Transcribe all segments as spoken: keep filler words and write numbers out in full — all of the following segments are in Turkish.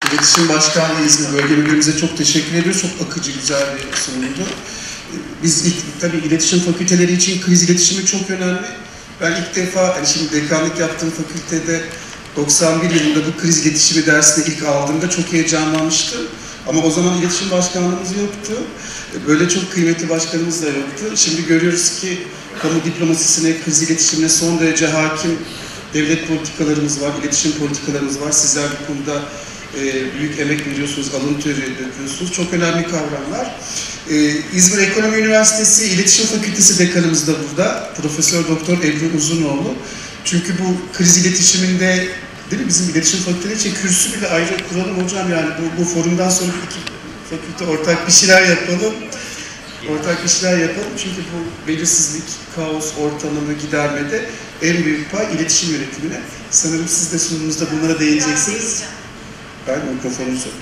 İletişim Başkanlığı İzmir Bölge Müdürümüze çok teşekkür ediyoruz. Çok akıcı, güzel bir sunumdu. Biz ilk, tabii iletişim fakülteleri için kriz iletişimi çok önemli. Ben ilk defa, yani şimdi dekanlık yaptığım fakültede doksan bir yılında bu kriz iletişimi dersini ilk aldığımda çok heyecanlanmıştım. Ama o zaman iletişim başkanlığımız yoktu. Böyle çok kıymetli başkanımız da yoktu. Şimdi görüyoruz ki kamu diplomasisine, kriz iletişimine son derece hakim devlet politikalarımız var, iletişim politikalarımız var. Sizler bu konuda e, büyük emek veriyorsunuz, alın teri döküyorsunuz. Çok önemli kavramlar. E, İzmir Ekonomi Üniversitesi İletişim Fakültesi dekanımız da burada. Profesör Doktor Ebru Uzunoğlu. Çünkü bu kriz iletişiminde, değil mi, bizim iletişim fakülteleri için kürsü bile ayrı kuralım hocam, yani bu, bu forumdan sonra iki fakülte ortak bir şeyler yapalım. Ortak bir şeyler yapalım çünkü bu belirsizlik, kaos ortamını gidermede en büyük pay iletişim yönetimine. Sanırım siz de sunumunuzda bunlara değineceksiniz. Ben mikrofonu sorayım.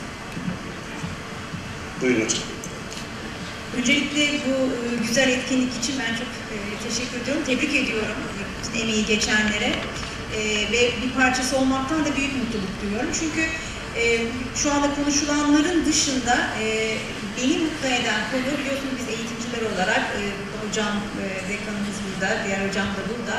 Buyurun hocam. Öncelikle bu güzel etkinlik için ben çok teşekkür ediyorum. Tebrik ediyorum emeği geçenlere. Ve bir parçası olmaktan da büyük mutluluk duyuyorum. Çünkü şu anda konuşulanların dışında beni mutlu eden konu, biliyorsunuz biz eğitimciler olarak, hocam, dekanımız burada, diğer hocam da burada,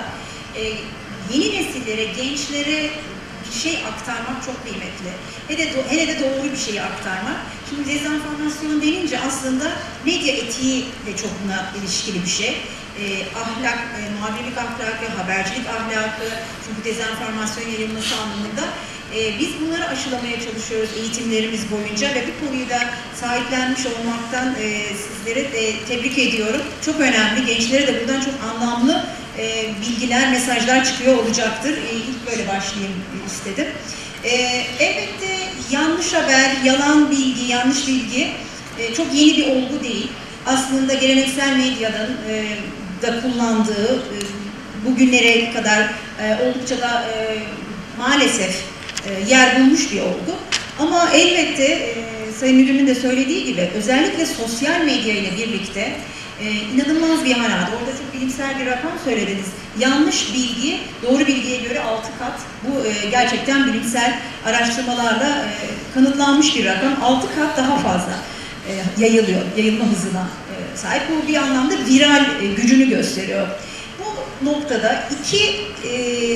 yeni nesillere, gençlere bir şey aktarmak çok kıymetli. Hele de, hele de doğru bir şeyi aktarmak. Şimdi dezenformasyon denince aslında medya etiğiyle çok buna ilişkili bir şey. E, ahlak, e, muhabirlik ahlakı, habercilik ahlakı, çünkü dezenformasyon yayılması anlamında e, biz bunları aşılamaya çalışıyoruz eğitimlerimiz boyunca ve bu konuyu da sahiplenmiş olmaktan e, sizlere de tebrik ediyorum. Çok önemli, gençlere de buradan çok anlamlı e, bilgiler, mesajlar çıkıyor olacaktır. E, ilk böyle başlayayım istedim. E, elbette yanlış haber, yalan bilgi, yanlış bilgi e, çok yeni bir olgu değil. Aslında geleneksel medyanın e, da kullandığı e, bugünlere kadar e, oldukça da e, maalesef e, yer bulmuş bir olgu. Ama elbette e, Sayın Müdürümün de söylediği gibi özellikle sosyal medya ile birlikte e, inanılmaz bir hal. Orada çok bilimsel bir rakam söylediniz. Yanlış bilgi doğru bilgiye göre altı kat. Bu e, gerçekten bilimsel araştırmalarla e, kanıtlanmış bir rakam. altı kat daha fazla e, yayılıyor, yayılma hızına sahip. Bu bir anlamda viral e, gücünü gösteriyor. Bu noktada iki e,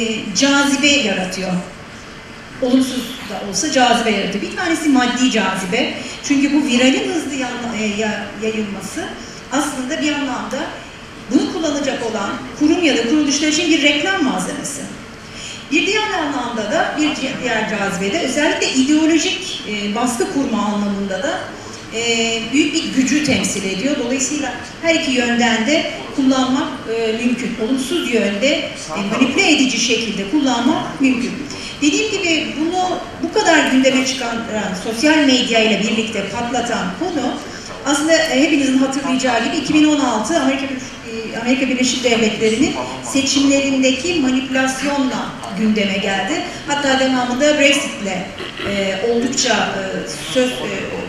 cazibe yaratıyor. Olumsuz da olsa cazibe yaratıyor. Bir tanesi maddi cazibe. Çünkü bu viralin hızlı e, yayılması aslında bir anlamda bunu kullanacak olan kurum ya da kuruluşlar için bir reklam malzemesi. Bir diğer anlamda da, bir diğer cazibede özellikle ideolojik e, baskı kurma anlamında da E, büyük bir gücü temsil ediyor. Dolayısıyla her iki yönden de kullanmak e, mümkün. Olumsuz yönde e, manipüle edici şekilde kullanmak mümkün. Dediğim gibi bunu bu kadar gündeme çıkaran, sosyal medya ile birlikte patlatan konu aslında e, hepinizin hatırlayacağı gibi iki bin on altı Amerika, e, Amerika Birleşik Devletleri'nin seçimlerindeki manipülasyonla gündeme geldi. Hatta devamında Brexit'le e, oldukça e, söz e,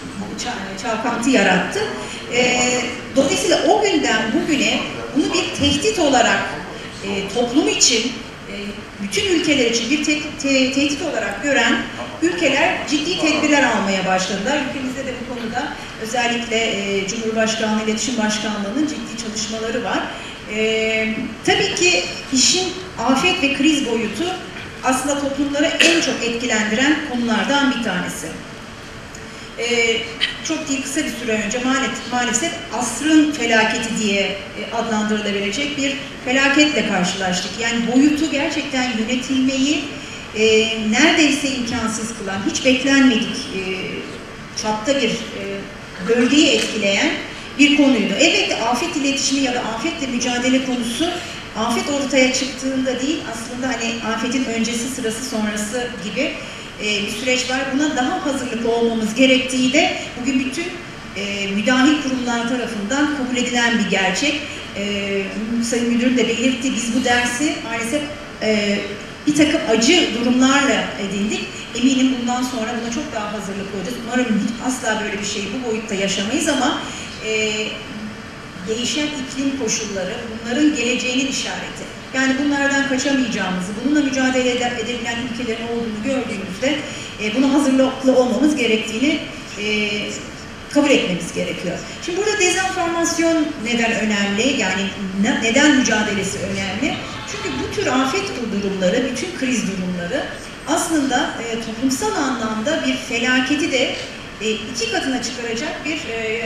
çalkantı yarattı. E, dolayısıyla o günden bugüne bunu bir tehdit olarak e, toplum için, e, bütün ülkeler için bir te te tehdit olarak gören ülkeler ciddi tedbirler almaya başladılar. Ülkemizde de bu konuda özellikle e, Cumhurbaşkanlığı, İletişim Başkanlığı'nın ciddi çalışmaları var. E, tabii ki işin afet ve kriz boyutu aslında toplumları en çok etkilendiren konulardan bir tanesi. Ee, çok değil, kısa bir süre önce maalesef, maalesef asrın felaketi diye e, adlandırılabilecek bir felaketle karşılaştık. Yani boyutu gerçekten yönetilmeyi e, neredeyse imkansız kılan, hiç beklenmedik e, çapta bir e, bölgeyi etkileyen bir konuydu. Elbette afet iletişimi ya da afetle mücadele konusu afet ortaya çıktığında değil, aslında hani afetin öncesi, sırası, sonrası gibi bir süreç var. Buna daha hazırlıklı olmamız gerektiği de bugün bütün e, müdahil kurumlar tarafından kabul edilen bir gerçek. E, Sayın Müdürüm de belirtti, biz bu dersi maalesef e, bir takım acı durumlarla edindik. Eminim bundan sonra buna çok daha hazırlıklı olacağız. Umarım asla böyle bir şeyi bu boyutta yaşamayız ama e, değişen iklim koşulları bunların geleceğinin işareti. Yani bunlardan kaçamayacağımızı, bununla mücadele edebilen ülkelerin olduğunu gördüğümüzde e, buna hazırlıklı olmamız gerektiğini e, kabul etmemiz gerekiyor. Şimdi burada dezenformasyon neden önemli? Yani ne, neden mücadelesi önemli? Çünkü bu tür afet durumları, bütün kriz durumları aslında e, toplumsal anlamda bir felaketi de e, iki katına çıkaracak bir e,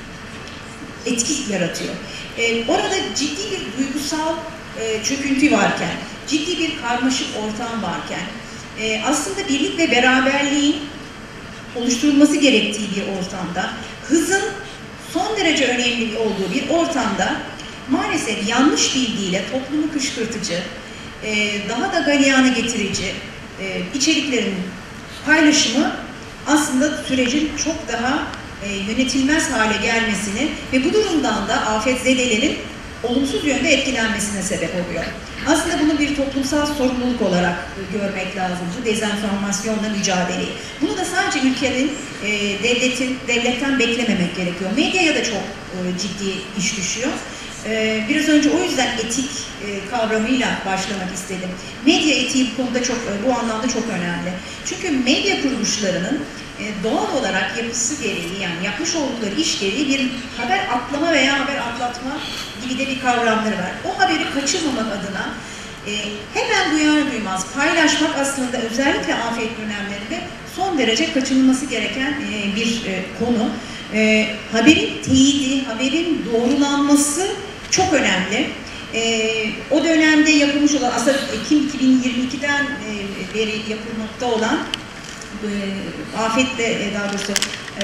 etki yaratıyor. E, orada ciddi bir duygusal e, çöküntü varken, ciddi bir karmaşık ortam varken, e, aslında birlik ve beraberliğin oluşturulması gerektiği bir ortamda, hızın son derece önemli olduğu bir ortamda maalesef yanlış bilgiyle toplumu kışkırtıcı, e, daha da galeyana getirici e, içeriklerin paylaşımı aslında sürecin çok daha e, yönetilmez hale gelmesini ve bu durumdan da afetzedelerin olumsuz yönde etkilenmesine sebep oluyor. Aslında bunu bir toplumsal sorumluluk olarak görmek lazım, bu dezenformasyonla mücadeleyi. Bunu da sadece ülkenin, e, devletin, devletten beklememek gerekiyor. Medyaya da çok e, ciddi iş düşüyor. E, biraz önce o yüzden etik e, kavramıyla başlamak istedim. Medya etiği bu konuda çok, e, bu anlamda çok önemli. Çünkü medya kuruluşlarının e, doğal olarak yapısı gereği, yani yapmış oldukları iş gereği bir haber atlama veya haber atlatma gibi de bir kavramları var. O haberi kaçırmamak adına e, hemen duyar duymaz paylaşmak aslında özellikle afet dönemlerinde son derece kaçınılması gereken e, bir e, konu. E, haberin teyidi, haberin doğrulanması çok önemli. E, o dönemde yapılmış olan, aslında Ekim iki bin yirmi ikiden e, beri yapılmakta olan e, afetle, e, daha doğrusu e,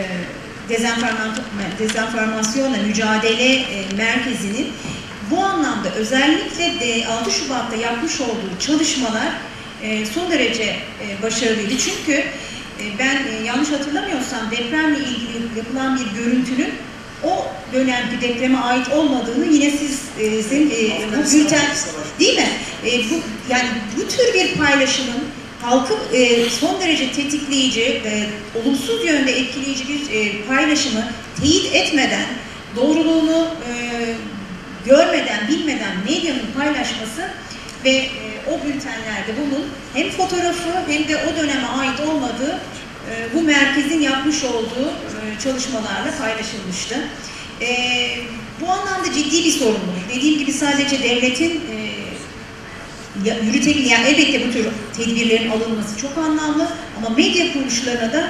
dezenformasyonla mücadele e, merkezinin bu anlamda özellikle de altı Şubat'ta yapmış olduğu çalışmalar e, son derece e, başarılıydı. Çünkü e, ben e, yanlış hatırlamıyorsam depremle ilgili yapılan bir görüntünün o dönemki depreme ait olmadığını yine siz e, sizin e, bu bülten değil mi? E, bu, yani bu tür bir paylaşımın halkı e, son derece tetikleyici, e, olumsuz yönde etkileyici bir e, paylaşımı teyit etmeden, doğruluğunu e, görmeden, bilmeden medyanın paylaşması ve e, o bültenlerde bunun hem fotoğrafı hem de o döneme ait olmadığı e, bu merkezin yapmış olduğu e, çalışmalarla paylaşılmıştı. E, bu anlamda ciddi bir sorumluluk. Dediğim gibi sadece devletin e, yürütebilir, yani elbette bu tür tedbirlerin alınması çok anlamlı ama medya kuruluşlarına da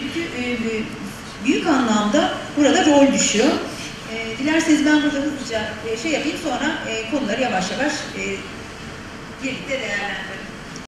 büyük anlamda burada rol düşüyor. E, dilerseniz ben burada hızlıca e, şey yapayım, sonra e, konuları yavaş yavaş e, birlikte değerlendirelim.